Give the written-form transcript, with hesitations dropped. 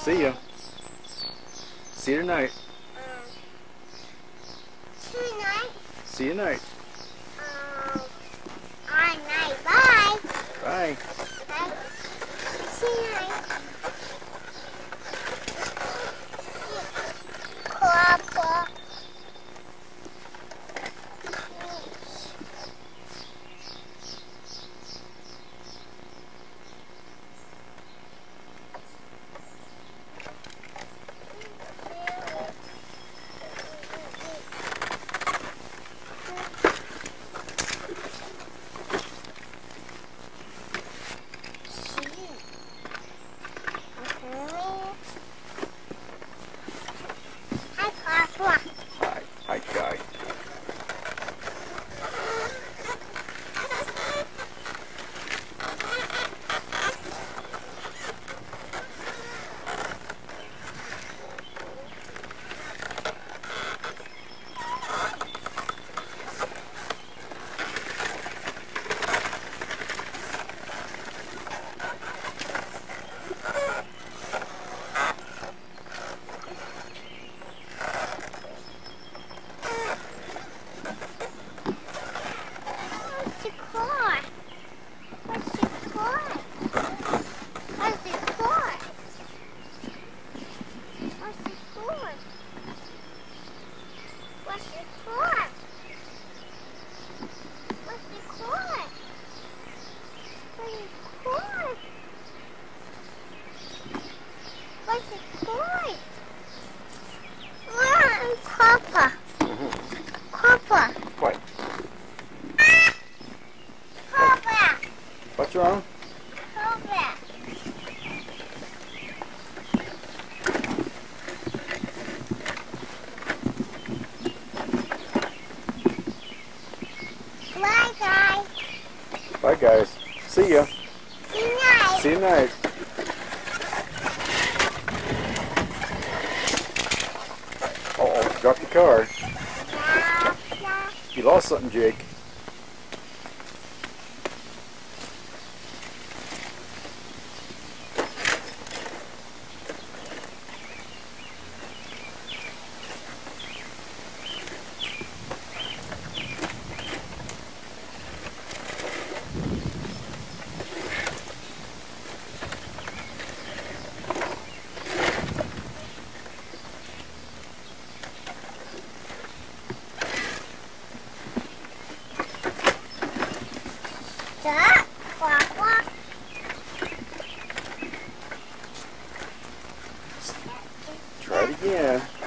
See ya. See you tonight. Tonight. See you tonight. Night. Bye. Bye. Bye. See you night. Papa. Hi, Papa. Hi. Hi, guy. What's the car? What's the car? What's the car? What's the car? What's the car? What's the car? What's the car? What's the car? Papa. Papa. What? Papa. What's wrong? Papa. Bye, guys. Bye, guys. See ya. Good night. See you tonight. Uh-oh, dropped the car. You lost something, Jake. Stop, Papa. Try it again.